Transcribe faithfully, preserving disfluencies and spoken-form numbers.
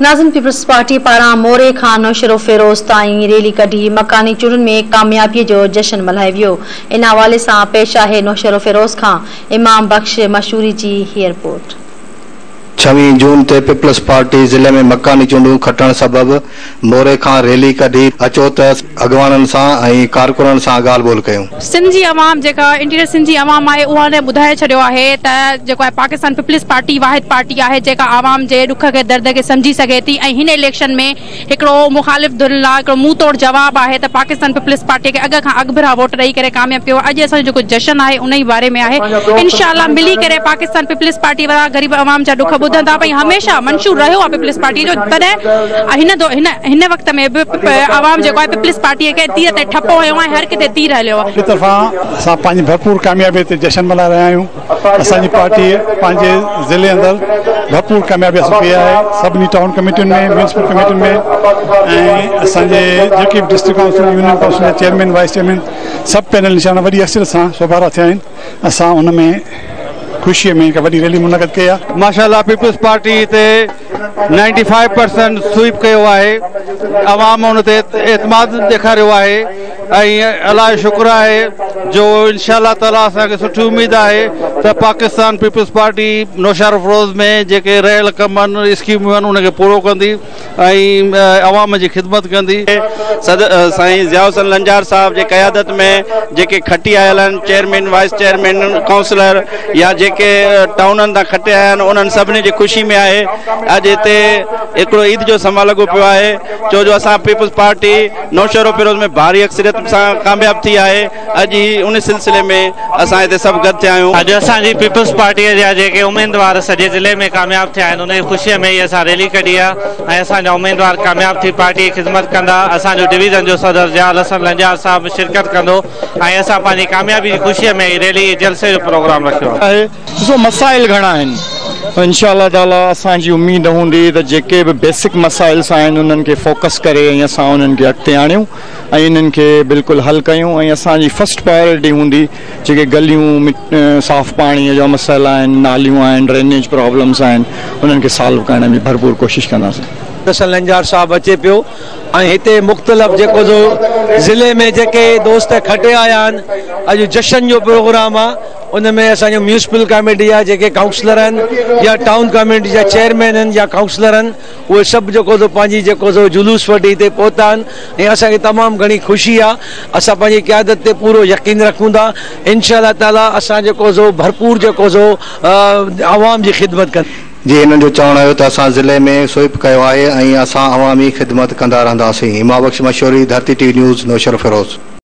Nazim peoples party पारां मोरे खां नौशरो फिरोज़ ताईं रैली कढी मकानी चूंडुनि में कामयाबीअ जो जश्न मल्हायो वियो। इन हवाले सां पेश आहे नौशरो फिरोज़ खां इमाम बख्श मशहूरी जी हीअ रिपोर्ट। छवीह जून ते पीपल्स पार्टी ज़िले में मकानी चूंडूं खटण सबब मोरे खां रैली कढी अचो त अॻवाननि सां ऐं कारकुननि सां ॻाल्हि ॿोल कयूं। सिंध जी अवाम जेका इंटीरियर सिंध जी अवाम आहे उहा ने ॿुधाए छॾियो आहे त जेको आहे पाकिस्तान पीपल्स पार्टी वाहिद पार्टी आहे जेका आवाम जे ॾुख खे दर्द खे सम्झी सघे थी ऐं हिन इलेक्शन में हिकिड़ो मुखालिफ़ धुन लाइ हिकिड़ो मुंहुं तोड़ जवाब आहे त पाकिस्तान पीपल्स पार्टी खे अॻ खां अॻिभरा वोट ॾेई करे कामयाब कयो। अॼु असांजो जेको जश्न आहे उन ई बारे में आहे। इंशाअल्लाह मिली करे पाकिस्तान पीपल्स पार्टी वारा ग़रीब अवाम जा ॾुख ॿुधंदा। भई हमेशा मंशूर रहियो आहे पीपल्स पार्टी जो, तॾहिं हिन हिन हिन वक़्त में बि आवाम जेको आहे पीपल्स पार्टी खे तीर ते ठपो हुयो आहे, हर किथे तीर हलियो आहे। हिकु तरफ़ा असां पंहिंजी भरपूर कामयाबी ते जश्न मल्हाए रहिया आहियूं। असांजी पार्टी पंहिंजे ज़िले अंदरि भरपूर कामयाबी हासिल कई आहे। सभिनी टाउन कमेटियुनि में, म्यूनिसिपल कमेटियुनि में ऐं असांजे जेके बि डिस्ट्रिक्ट काउंसिल, यूनियन काउंसिल जा चेयरमैन, वाइस चेयरमैन सभु पैनल निशान वॾी अक्सर सां सोभारा थिया आहिनि। असां उन में खुशी में वही रैली मुनक़द कई आहे। माशाअल्लाह पीपल्स पार्टी ते नाइंटी फाइव परसेंट स्वीप कयो आहे। अवाम उन ते एतमाद ॾेखारियो आहे ऐं अलाह शुक्र आहे जो इंशाअल्लाह ताला असांखे सुठी उम्मीद आहे त पाकिस्तान पीपल्स पार्टी नौशरो फिरोज़ में जेके रहियल कम आहिनि, स्कीमूं आहिनि, उनखे पूरो कंदी ऐं अवाम जी ख़िदमत कंदी। साईं ज़िया हुसैन लंजार साहब जे क़यादत में जेके खटी आयल आहिनि चेयरमैन, वाइस चेयरमैन, काउंसलर या जेके टाउननि तां खटे आया आहिनि, उन्हनि सभिनी जी ख़ुशी में आहे। अॼु हिते हिकिड़ो ईद जो समां लॻो पियो आहे छो जो असां पीपल्स पार्टी नौशरो फिरोज़ में भारी अक्सरियत सां कामयाब थी आहे। अॼु ई उन सिलसिले में असां हिते सभु गॾु थिया आहियूं। अॼु असांजी पीपल्स पार्टीअ जा जेके उम्मीदवार सॼे ज़िले में कामयाब थिया आहिनि, उन जी ख़ुशीअ में ई असां रैली कढी आहे ऐं असांजा उम्मीदवार कामयाब थी पार्टी जी ख़िदमत कंदा। असांजो डिवीज़न जो सदर ज़िया हुसैन लंजार साहब शिरकत कंदो ऐं असां पंहिंजी कामयाबी जी ख़ुशीअ में रैली जलसे जो प्रोग्राम रखियो आहे। ॾिसो मसाइल घणा आहिनि, इंशाअल्लाह ताला असांजी उम्मीद हूंदी त जेके बि बेसिक मसाइल्स आहिनि उन्हनि खे फोकस करे ऐं असां उन्हनि खे अॻिते आणियूं ऐं इन्हनि खे बिल्कुलु हल कयूं। ऐं असांजी फस्ट प्रायोरिटी हूंदी जेके गलियूं, साफ़ पाणीअ जा मसइला आहिनि, नालियूं आहिनि, ड्रेनेज प्रॉब्लम्स आहिनि, उन्हनि खे सॉल्व करण में भरपूर कोशिशि कंदासीं। हुसैन लंजार साहब अचे पियो ऐं हिते मुख़्तलिफ़ जेको जो ज़िले में जेके दोस्त खटे आया आहिनि, अॼु जश्न जो प्रोग्राम आहे। उनमें असांजो म्यूनिसिपल कमेटी जा जेके काउंसलर आहिनि या टाउन कमेटी जा चेयरमैन आहिनि या काउंसलर आहिनि, उहे सभु जेको जो पंहिंजी जेको जो जुलूस वठी हिते पहुता आहिनि ऐं असांखे तमामु घणी ख़ुशी आहे। असां पंहिंजी क़यादत ते पूरो यकीन रखूं था। इंशाअल्लाह ताला असां जेको जो भरपूर जेको जो आवाम जी ख़िदमत कंदा। जी हिननि जो चवणु हुयो त असां ज़िले में स्वीप कयो आहे ऐं असां अवामी ख़िदमत कंदा रहंदासीं। इमाम बख्श मशहूरी, धरती टीवी न्यूज़, नौशरो फिरोज़।